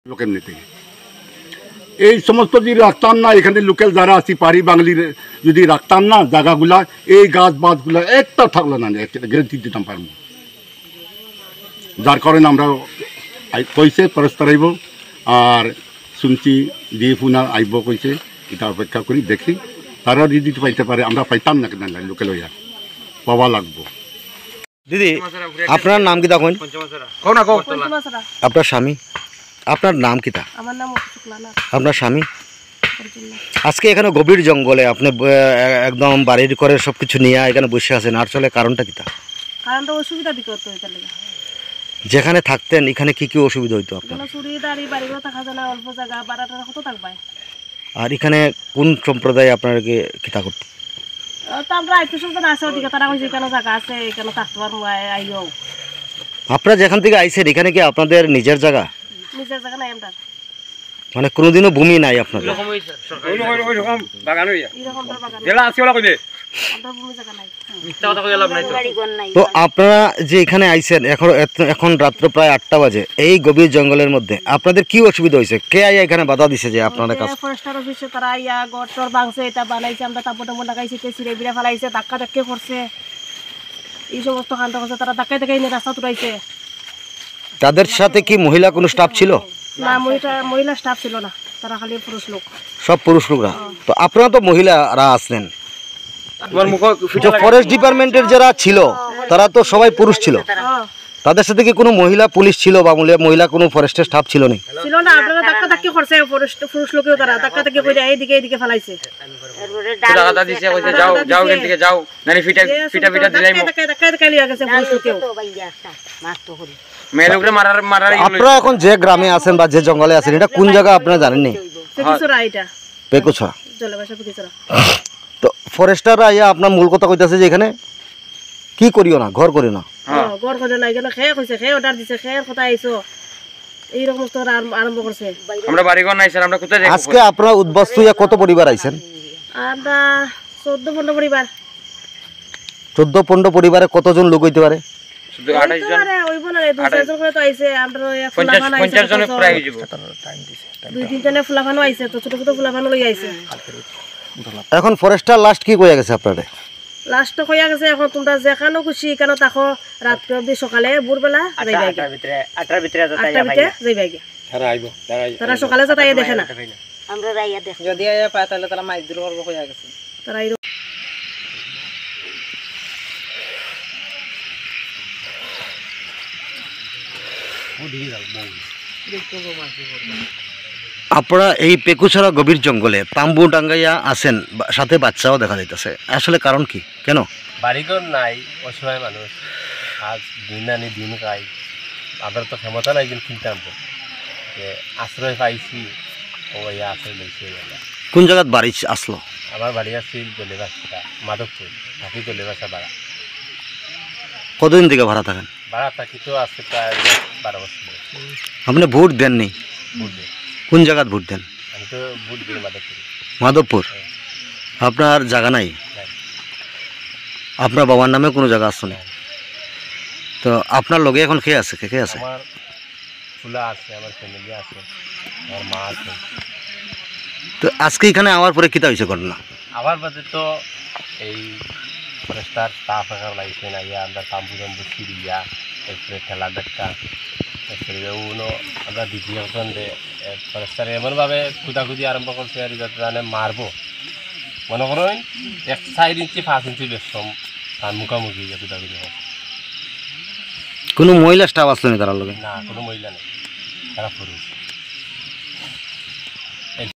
লোক এমনিতে এই সমস্ত যদি রাখতাম না, এখানে লোকাল যারা আছি পারি বাঙালির যদি রাখতাম না জায়গাগুলা, এই গাছ বাছগুলা একটা থাকলো না, গ্যারেন্টি দিতাম পারবো। যার কারণে আমরা কইছে পরস্পর আইব, আর শুনছি দিয়ে পুনা আইব কইছে, এটা অপেক্ষা করি দেখি তারা যদি পাইতে পারে। আমরা পাইতাম না কেন লোকাল হইয়া পাওয়া লাগবো। দিদি আপনার নাম কি তখন? আপনার স্বামী, আপনার নাম কি তা? আমার নাম আপনার স্বামী আজকে এখানে গভীর জঙ্গলে আপনি একদম বাড়ির করে সবকিছু নিয়ে এখানে বসে আছেন, আর চলে কারণটা কি তা? কারণটা অসুবিধা দিকে হতো এটা লাগে। যেখানে থাকতেন এখানে কি কি অসুবিধা হইতো আপনার? চুরি দাঁড়ি বাড়িও থাকা যায় না, অল্প জায়গা বাড়াটা কত থাকবে। আর এখানে কোন সম্প্রদায় আপনাকে কিতা করতো? তো আমরা আইতেছেন আছে ওদিকে, তারা কইছে এখানে জায়গা আছে, এখানে থাকতে পারবো, আইও। আপনারা যেখান থেকে আইছেন এখানে কি আপনাদের নিজের জায়গা? নিজের জায়গা নাই আমরা, মানে কোনোদিনও ভূমি নাই আপনাদের? তো আপনারা যে এখানে আইছেন এখন রাত্র প্রায় 8টা বাজে, এই গভীর জঙ্গলের মধ্যে আপনাদের কি অসুবিধা হয়েছে? কে আইয়া এখানে বাধা দিছে যে আপনাদের কাছে? ফরেস্টার অফিসে তারা আইয়া গড় ভাঙছে, এটা বানাইছে, আমরা তাপর টাপর লাগাইছি, সিঁড়ে বিড়ে ফেলাইছে, ধাক্কা ধাক্কি করছে, এই সমস্ত কাণ্ড করছে। তারা ধাক্কাই ধাক্কাই নিয়ে রাস্তা তুলাইছে। তাদের সাথে কি মহিলা কোনো স্টাফ ছিল? না, মহিলা স্টাফ ছিল না, তারা খালি পুরুষ লোক, সব পুরুষ লোকরা। তো আপনারা তো মহিলারা আসলেন, ফরেস্ট ডিপার্টমেন্টের যারা ছিল তারা তো সবাই পুরুষ ছিল, তাদের সাথে কি কোনো মহিলা পুলিশ ছিল বা মহিলা কোনো ফরেস্টের স্টাফ ছিল না? ছিল না, আপনারা ধাক্কা ধাক্কি করছে, পুরুষ লোকেও তারা ধাক্কা ধাক্কি করে এইদিকে এইদিকে ফেলাইছে। টাকা দিছে, কইছে যাও যাও এখান থেকে যাও, নানি ফিটা ফিটা ফিটা দিলাই মো ধাক্কা ধাক্কা লিয়া গেছে পুরুষ লোকেও। মেয়ে লোকরে মারার আপনারা এখন যে গ্রামে আছেন বা যে জঙ্গলে আছেন এটা কোন জায়গা আপনারা জানেন নি? পেকুছড়া, এটা পেকুছড়া জলবাসা পেকুছড়া। তো ফরেস্টাররা আইয়া আপনার মূল কথা কইতাছে যে এখানে কি করিও না, ঘর করিও না। ঘর করে না, এখানে খেয়ে কইছে, খেয়ে অর্ডার দিছে, খেয়ের কথা আইছো, এইরকম তো আরম্ভ করছে। আমরা বাড়ি ঘর নাই স্যার, আমরা কোথায় যাই? আজকে আপনারা উদ্বাস্তু হইয়া কত পরিবার আইছেন? আমরা 14-15 পরিবার। 14-15 পরিবারে কতজন লোক হইতে পারে? শুধু 28 জন, ওইব না, 2-4 জন করে তো আইছে। আমরা 50 জনের প্রায় হয়ে যাব। 2-3 জনে ফুলাফানো আইছে, তো ছোট ছোট ফুলাফানো লই আইছে। এখন ফরেস্টার লাস্ট কি কইয়া গেছে আপনারে? লাস্ট কইয়া গেছে এখন তোমরা যেখানে খুশি কেন থাকো, রাত অবধি সকালে ভোরবেলা যাইবা, 8টার ভিতরে যাইবা গে। তারা সকালে যাতে আইয়া দেখে না, আমরা রাইয়া দেখ যদি আইয়া পায় তাহলে তারা মাছ দূর করবো কইয়া গেছে। তারা আপনারা এই পেকুছড়া গভীর জঙ্গলে তাম্বু টাঙ্গাইয়া আছেন, সাথে বাচ্চাও দেখা যাইতেছে, আসলে কারণ কি? কেন? বাড়িঘর নাই, অসহায় মানুষ, আজ দিন আনি দিন খাই, আবার তো ক্ষমতা নাই যে কিনতে আনবো, আশ্রয় পাইছি, ও আশ্রয় লইছে। কোন জায়গাত বাড়ি আসলো? আমার বাড়ি আছিল জলেবাসা, মাধবপুর, থাকি জলেবাসা ভাড়া। কতদিন থেকে ভাড়া থাকেন? ভাড়া থাকি তো আছে প্রায় 12 বছর। আপনি ভোট দেননি? ভোট দিই। কোন জায়গাত ভোট দেন? আমি তো ভোট দিই মাধবপুর। মাধবপুর? আপনার জায়গা নাই? আপনার বাবার নামে কোনো জায়গা আসছে না? তো আপনার লগে এখন কে আছে? কে আছে? আমার ফুলা আছে, আমার ফ্যামিলি আছে, আমার মা আছে। তো আজকে এখানে আমার পরে কিতা হয়েছে ঘটনা? আবার বাদে তো এই ফরেস্টার স্টাফ এখানে লাগছে না, ইয়া আমরা তাম্বু টাম্বু ছিড়িয়া, এরপরে ঠেলা ধাক্কা, এরপরে আমরা দ্বিতীয় ফরেস্টার এমনভাবে খুদাখুদি আরম্ভ করছে আর যাতে জানে মারবো, মনে করেন 4 ইঞ্চি 5 ইঞ্চি বেশম তার মুখামুখি খুদাখুদি হয়। কোনো মহিলা স্টাফ আসলো না তার লগে? না, কোনো মহিলা নেই, তারা পুরুষ।